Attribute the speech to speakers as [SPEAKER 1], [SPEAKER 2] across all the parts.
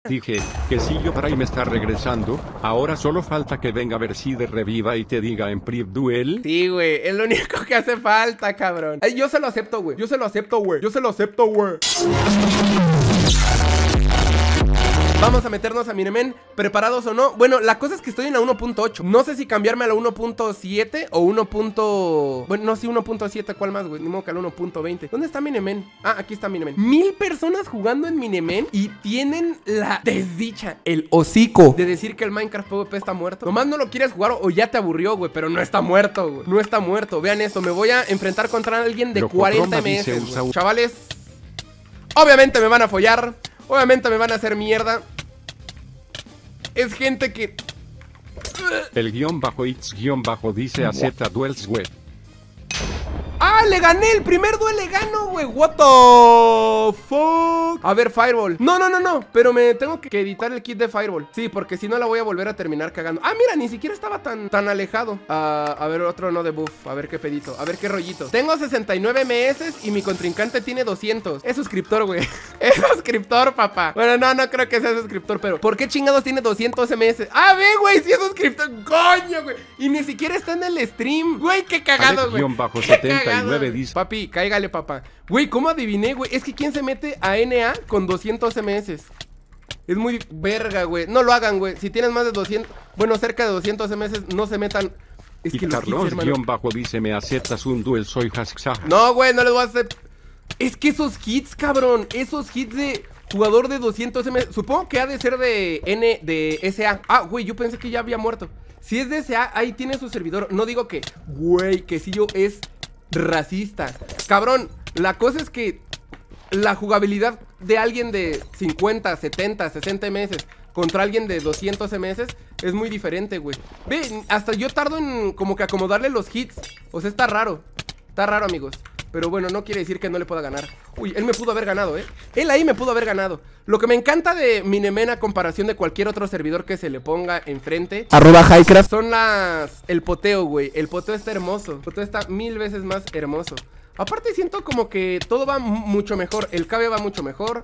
[SPEAKER 1] Dije, Quesillo Prime está regresando, ahora solo falta que venga Verside reviva y te diga en Priv Duel.
[SPEAKER 2] Sí, güey, es lo único que hace falta, cabrón. Ay, yo se lo acepto, güey. Yo se lo acepto, güey. Yo se lo acepto, güey. Vamos a meternos a Minemen, ¿preparados o no? Bueno, la cosa es que estoy en la 1.8. No sé si cambiarme a la 1.7 o 1. Bueno, no, sí, 1.7, ¿cuál más, güey? Ni modo que al 1.20. ¿Dónde está Minemen? Ah, aquí está Minemen. 1000 personas jugando en Minemen y tienen la desdicha, el hocico de decir que el Minecraft PvP está muerto. Nomás no lo quieres jugar o ya te aburrió, güey, pero no está muerto, güey. No está muerto. Vean esto, me voy a enfrentar contra alguien de 40 MS, güey. Chavales, obviamente me van a follar. Obviamente me van a hacer mierda. Es gente que...
[SPEAKER 1] El _x_ dice a Z Duels web.
[SPEAKER 2] ¡Ah! ¡Le gané! El primer duel le gano, güey. What the fuck. A ver, Fireball. No. Pero me tengo que editar el kit de Fireball. Sí, porque si no la voy a volver a terminar cagando. Ah, mira, ni siquiera estaba tan alejado. A ver, otro no de buff. A ver qué pedito. A ver qué rollito. Tengo 69 MS y mi contrincante tiene 200. Es suscriptor, güey. Es suscriptor, papá. Bueno, no creo que sea suscriptor, pero ¿por qué chingados tiene 200 MS? Ah, ve, güey, sí es suscriptor. Coño, güey. Y ni siquiera está en el stream. Güey, qué cagado, güey.
[SPEAKER 1] _79 dice.
[SPEAKER 2] Papi, cáigale, papá. Güey, ¿cómo adiviné, güey? Es que ¿quién se mete a NA con 200 MS? Es muy verga, güey. No lo hagan, güey. Si tienes más de 200, bueno, cerca de 200 MS, no se metan. Es
[SPEAKER 1] y
[SPEAKER 2] que
[SPEAKER 1] Carlos _ dice, me aceptas un duel, soy hashtag.
[SPEAKER 2] No, güey, no les voy a hacer. Es que esos hits, cabrón, esos hits de jugador de 200 MS, supongo que ha de ser de SA. Ah, güey, yo pensé que ya había muerto. Si es de SA, ahí tiene su servidor. No digo que, güey, Quesillo es racista. Cabrón, la cosa es que la jugabilidad de alguien de 50, 70, 60 MS contra alguien de 200 MS es muy diferente, güey. Ve, hasta yo tardo en como que acomodarle los hits. O sea, está raro, amigos. Pero bueno, no quiere decir que no le pueda ganar. Uy, él me pudo haber ganado, él ahí me pudo haber ganado. Lo que me encanta de Minemen a comparación de cualquier otro servidor que se le ponga enfrente @Highcraft son el poteo, güey. El poteo está hermoso. El poteo está 1000 veces más hermoso. Aparte siento como que todo va mucho mejor. El KB va mucho mejor.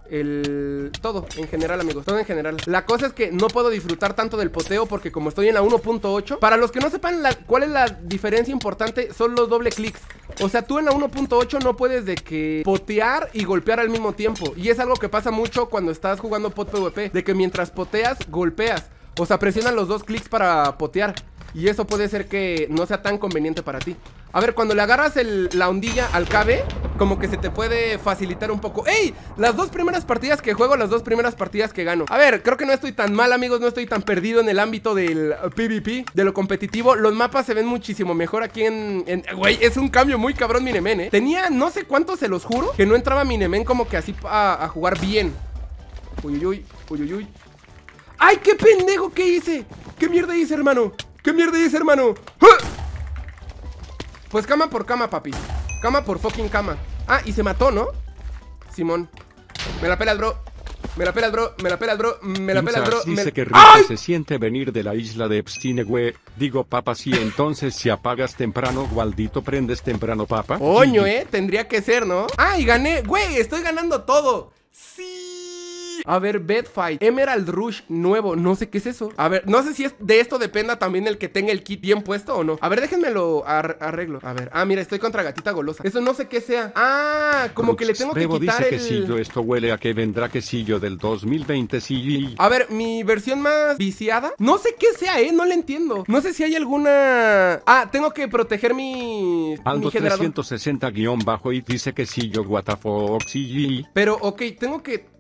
[SPEAKER 2] Todo en general, amigos, todo en general. La cosa es que no puedo disfrutar tanto del poteo porque como estoy en la 1.8. Para los que no sepan cuál es la diferencia importante, son los doble clics. O sea, tú en la 1.8 no puedes de que potear y golpear al mismo tiempo. Y es algo que pasa mucho cuando estás jugando pot PvP, de que mientras poteas, golpeas. O sea, presionan los dos clics para potear. Y eso puede ser que no sea tan conveniente para ti. A ver, cuando le agarras la ondilla al KB, como que se te puede facilitar un poco. ¡Ey! Las dos primeras partidas que juego, las dos primeras partidas que gano. A ver, creo que no estoy tan mal, amigos. No estoy tan perdido en el ámbito del PvP, de lo competitivo. Los mapas se ven muchísimo mejor aquí güey, es un cambio muy cabrón Minemen, Tenía no sé cuánto, se los juro, que no entraba Minemen como que así a jugar bien. Uy. ¡Ay, qué pendejo! ¿Qué hice? ¿Qué mierda hice, hermano? ¡Ah! Pues cama por cama, papi. Cama por fucking cama. Ah, y se mató, ¿no? Simón. Me la pelas, bro.
[SPEAKER 1] Dice que rico se siente venir de la isla de Epstein, güey. Digo, papa, sí, entonces si apagas temprano, Gualdito, prendes temprano, papa.
[SPEAKER 2] Coño, tendría que ser, ¿no? Ah, y gané. Güey, estoy ganando todo. Sí. A ver, Bedfight, Emerald Rush nuevo, no sé qué es eso. A ver, no sé si de esto dependa también el que tenga el kit bien puesto o no. A ver, déjenmelo arreglo. A ver, mira, estoy contra gatita golosa. Eso no sé qué sea. Ah, como que le tengo que quitar
[SPEAKER 1] dice Quesillo, esto huele a que vendrá Quesillo del 2020, sí.
[SPEAKER 2] A ver, mi versión más viciada, no sé qué sea, no le entiendo. No sé si hay alguna... Ah, tengo que proteger mi
[SPEAKER 1] generador. 360_ y dice Quesillo, what the fuck, sí.
[SPEAKER 2] Pero, ok, tengo que...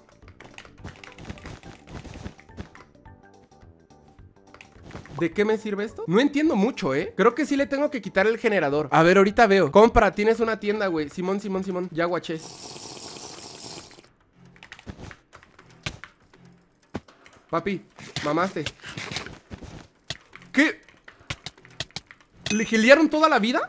[SPEAKER 2] ¿De qué me sirve esto? No entiendo mucho, Creo que sí le tengo que quitar el generador. A ver, ahorita veo. Compra, tienes una tienda, güey. Simón. Ya guaché. Papi, mamaste. ¿Qué? ¿Le gilearon toda la vida?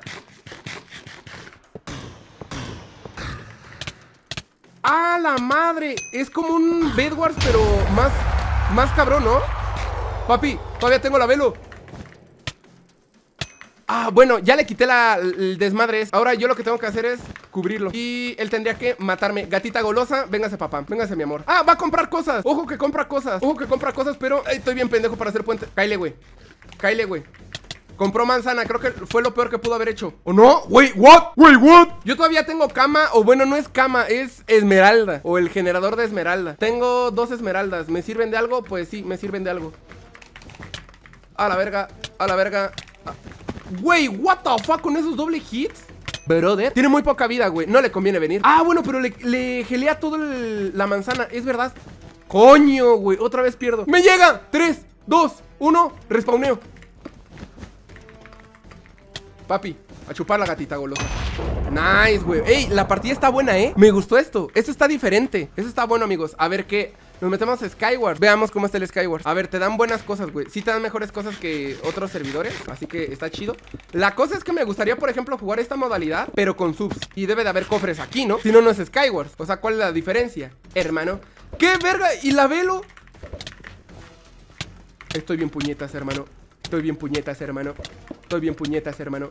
[SPEAKER 2] ¡Ah, la madre! Es como un Bedwars, pero más cabrón, ¿no? Papi, todavía tengo la velo. Ah, bueno, ya le quité el desmadre. Ahora yo lo que tengo que hacer es cubrirlo. Y él tendría que matarme. Gatita golosa, véngase papá, véngase mi amor. Ah, va a comprar cosas. Ojo que compra cosas. Ojo que compra cosas, pero estoy bien pendejo para hacer puente. Cáile, güey. Cáile, güey. Compró manzana, creo que fue lo peor que pudo haber hecho. ¿O no? Wait, what? Wait, what? Yo todavía tengo cama, o bueno, no es cama, es esmeralda. O el generador de esmeralda. Tengo 2 esmeraldas. ¿Me sirven de algo? Pues sí, me sirven de algo. A la verga, a la verga. Güey, what the fuck con esos doble hits. Brother, tiene muy poca vida, güey. No le conviene venir. Ah, bueno, pero le gelea todo la manzana. Es verdad. Coño, güey, otra vez pierdo. ¡Me llega! 3, 2, 1, respawneo. Papi, a chupar la gatita golosa. Nice, güey. Ey, la partida está buena, ¿eh? Me gustó esto. Esto está diferente. Esto está bueno, amigos. A ver qué. Nos metemos a Skyward. Veamos cómo está el Skyward. A ver, te dan buenas cosas, güey. Sí te dan mejores cosas que otros servidores. Así que está chido. La cosa es que me gustaría, por ejemplo, jugar esta modalidad, pero con subs. Y debe de haber cofres aquí, ¿no? Si no, no es Skyward. O sea, ¿cuál es la diferencia? Hermano. ¡Qué verga! ¿Y la velo? Estoy bien puñetas, hermano. Estoy bien puñetas, hermano. Estoy bien puñetas, hermano.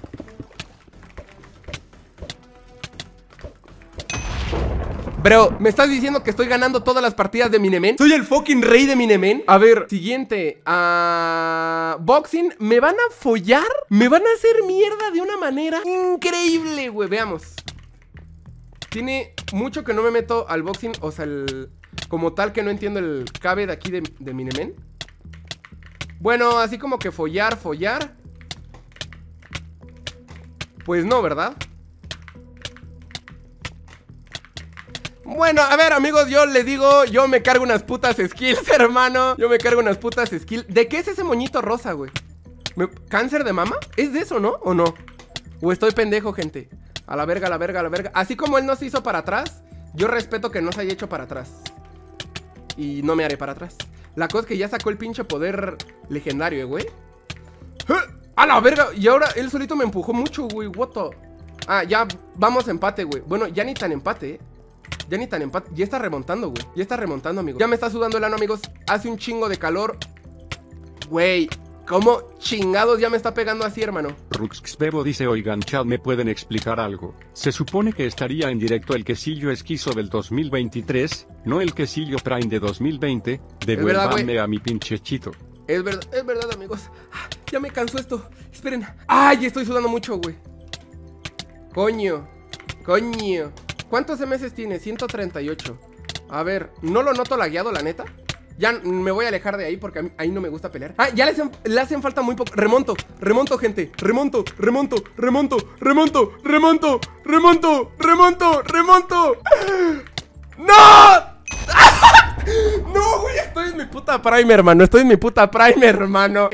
[SPEAKER 2] Bro, ¿me estás diciendo que estoy ganando todas las partidas de Minemen? ¿Soy el fucking rey de Minemen? A ver, siguiente. Boxing, ¿me van a follar? ¿Me van a hacer mierda de una manera increíble, güey? Veamos. Tiene mucho que no me meto al boxing. O sea, como tal que no entiendo el cabe de aquí de Minemen. Bueno, así como que follar. Pues no, ¿verdad? Bueno, a ver, amigos, yo les digo, yo me cargo unas putas skills, hermano. Yo me cargo unas putas skills. ¿De qué es ese moñito rosa, güey? ¿Cáncer de mama? ¿Es de eso, no? ¿O no? ¿O estoy pendejo, gente? A la verga, a la verga, a la verga. Así como él no se hizo para atrás, yo respeto que no se haya hecho para atrás. Y no me haré para atrás. La cosa es que ya sacó el pinche poder legendario, güey. ¡A la verga! Y ahora él solito me empujó mucho, güey. What the... Ah, ya vamos a empate, güey. Bueno, ya ni tan empate, Ya ni tan empate. Ya está remontando, güey. Ya está remontando, amigos. Ya me está sudando el ano, amigos. Hace un chingo de calor. Güey, ¿cómo chingados ya me está pegando así, hermano?
[SPEAKER 1] Ruxxbebo dice, oigan, chat, ¿me pueden explicar algo? Se supone que estaría en directo el quesillo esquizo del 2023, no el quesillo Prime de 2020. Devuélvanme a mi pinche chito.
[SPEAKER 2] Es verdad, amigos. Ya me cansó esto. Esperen. Ay, estoy sudando mucho, güey. Coño. ¿Cuántos meses tiene? 138. A ver, no lo noto lagueado, la neta. Ya me voy a alejar de ahí porque a mí, ahí no me gusta pelear. Ah, ya le hacen falta muy poco. Remonto, gente. Remonto. ¡No! No, güey, estoy en mi puta prime, hermano. Estoy en mi puta prime, hermano.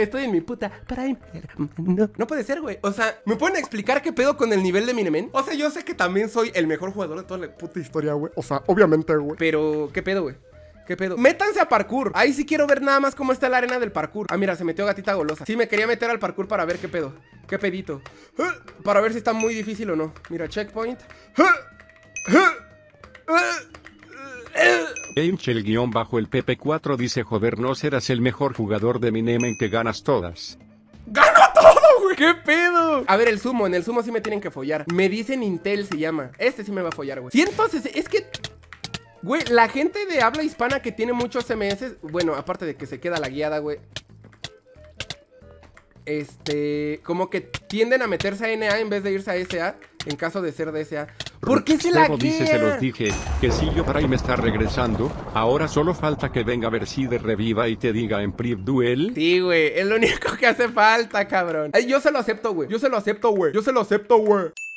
[SPEAKER 2] No puede ser, güey. O sea, ¿me pueden explicar qué pedo con el nivel de Minemen? O sea, yo sé que también soy el mejor jugador de toda la puta historia, güey. O sea, obviamente, güey. Pero, ¿qué pedo, güey? ¿Qué pedo? Métanse a parkour. Ahí sí quiero ver nada más cómo está la arena del parkour. Ah, mira, se metió gatita golosa. Sí, me quería meter al parkour para ver qué pedo. ¿Qué pedito? Para ver si está muy difícil o no. Mira, checkpoint.
[SPEAKER 1] Gamecher-el PP4 dice, joder, no serás el mejor jugador de Minemen que ganas todas.
[SPEAKER 2] ¡Gano todo, güey! ¿Qué pedo? A ver, en el sumo sí me tienen que follar. Me dicen Intel se llama. Este sí me va a follar, güey. Sí, entonces, es que... Güey, la gente de habla hispana que tiene muchos CMS, bueno, aparte de que se queda la guiada, güey, como que tienden a meterse a NA en vez de irse a SA, en caso de ser de SA. ¿Por qué se la
[SPEAKER 1] dice, se los dije, que si yo Prime está regresando, ahora solo falta que venga a ver si de reviva y te diga en Priv Duel.
[SPEAKER 2] Sí, güey, es lo único que hace falta, cabrón. Yo se lo acepto, güey.